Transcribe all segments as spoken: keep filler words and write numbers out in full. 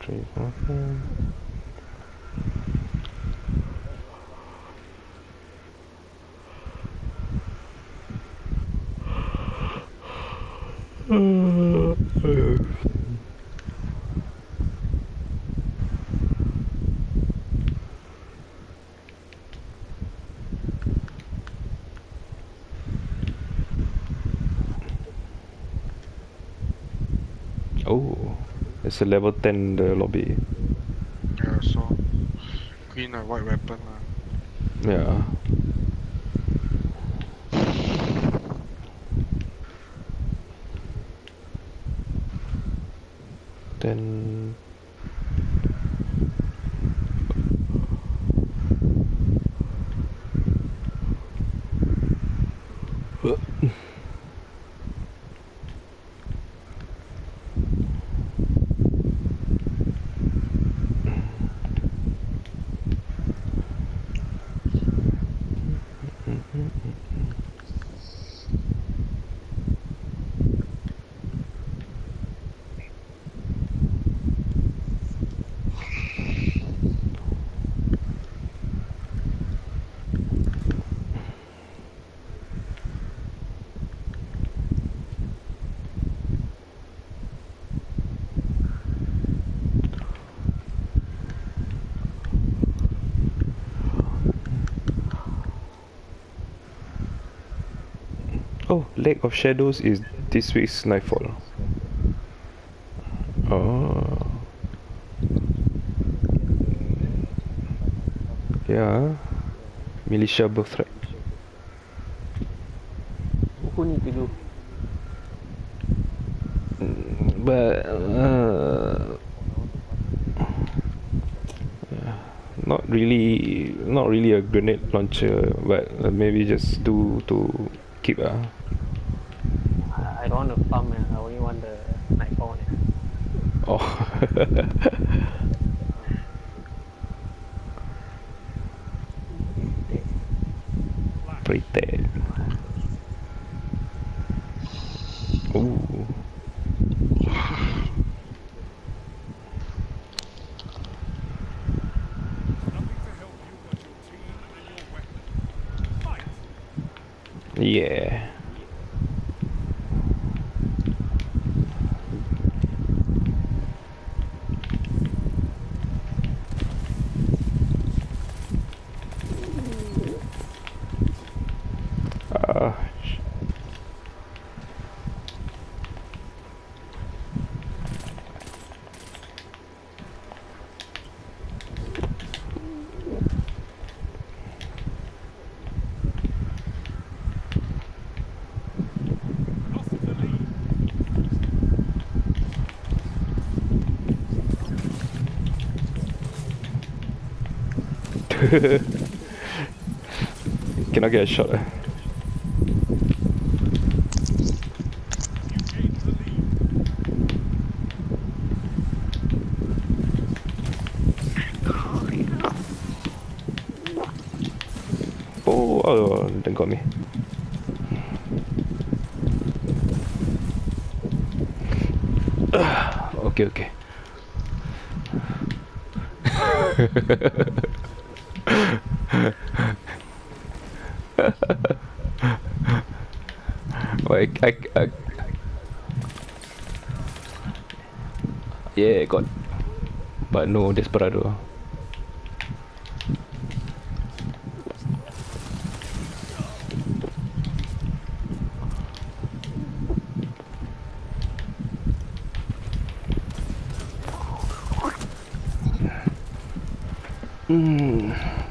Three, nothing. Oh, it's a level ten the lobby. Yeah, so green and white weapon. Uh. Yeah. Then oh, Lake of Shadows is this week's Nightfall. Oh. Yeah. Militia birthright. Who need to do? But uh, not really, not really a grenade launcher, but uh, maybe just do to keep uh. I, I don't want to farm, man. I only want the nightfall one. Oh. Pretty. Ooh. Yeah. Uh, cannot get a shot. Eh? Oh, oh, they got me. Okay, okay. Like, I, I, yeah, got, but no Desperado. Hmm.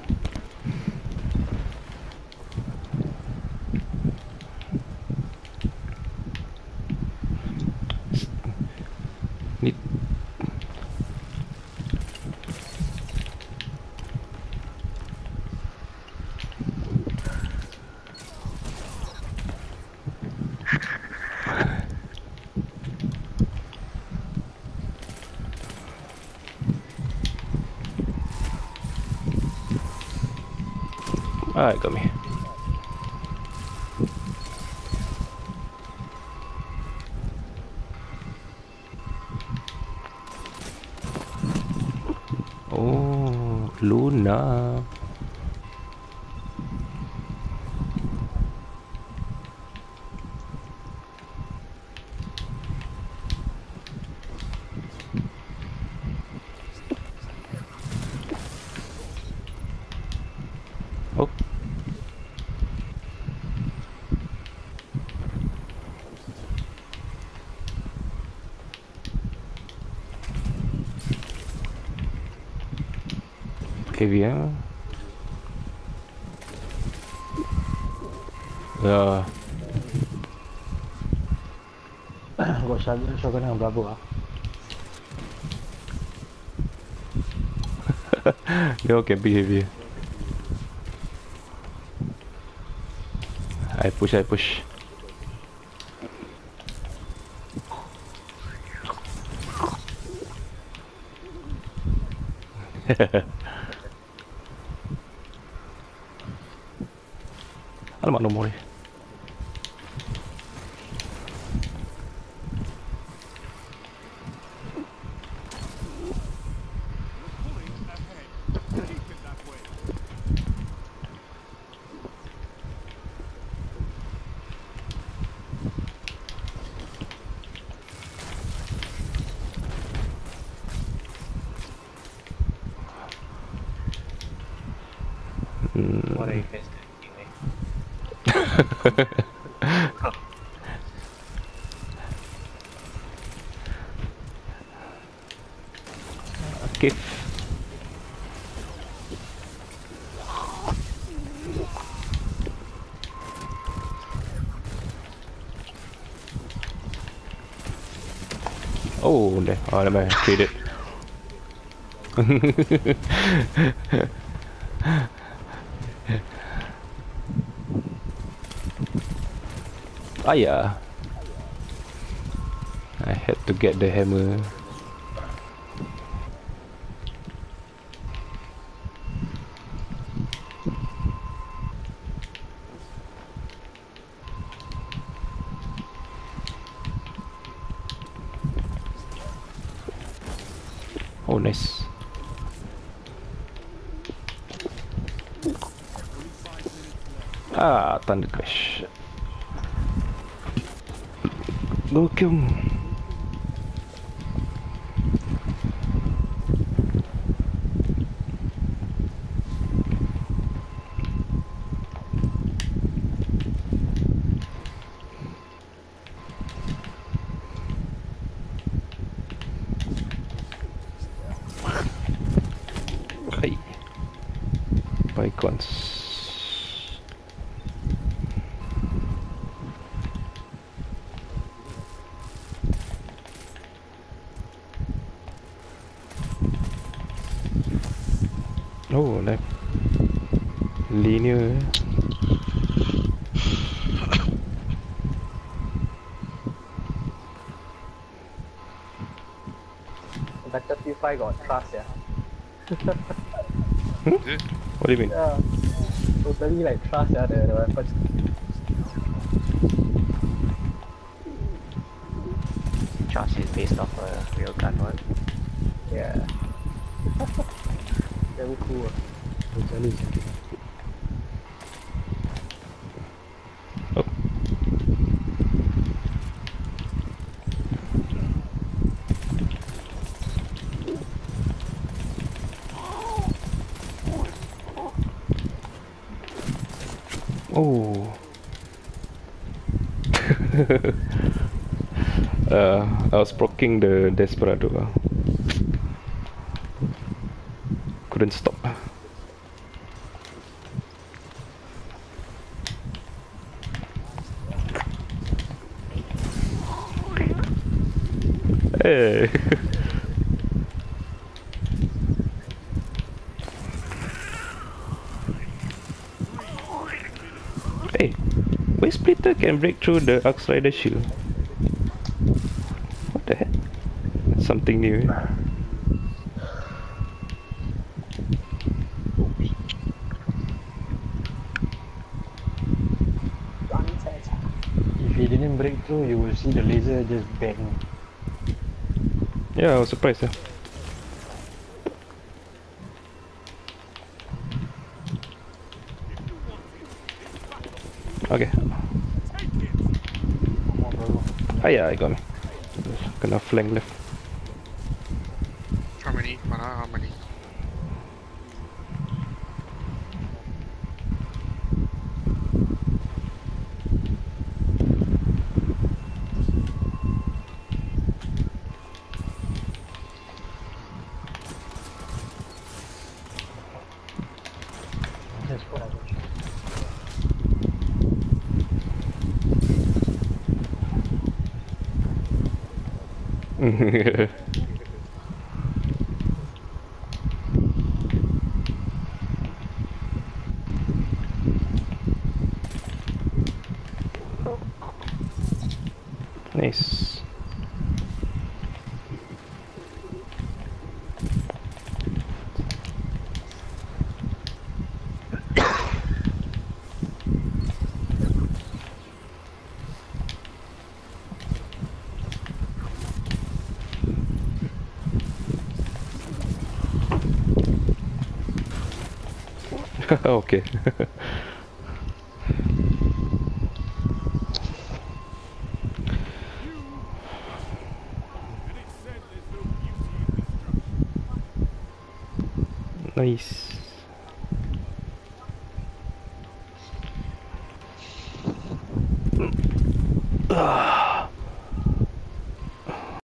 Need. Alright, got me. Luna. Oh. Caviar. Yeah. Got shotgun shotgun dengan berapa ah? They all can be heavier. I push, I push. Alamak, no more. What are you guys doing anyway? Okay. Oh, there. Oh, never mind. Traded. Ah, yeah. I had to get the hammer. Oh, nice. Ah, thunder crash. Go kill him. Hey. Bygones. Oh, like linear. Battlefield five got trust, yeah. Hmm? Is it? What do you mean? Yeah. Totally like trust, yeah, the, the weapons. Trust is based off a real gun, what? Yeah. Very cool. Totally secure. Oh. Oh. uh, I was proccing the Desperado. uh. Couldn't stop. Hey. Hey, why Splitter can break through the Axe Rider shield? What the heck? That's something new. eh? If he didn't break through, you will see the laser just bang. Yeah, I was surprised. eh. Okay. Ah yeah, I got me. Kena flank left. How many? Mana? How many? Just put out. Nice. Okay. Nice.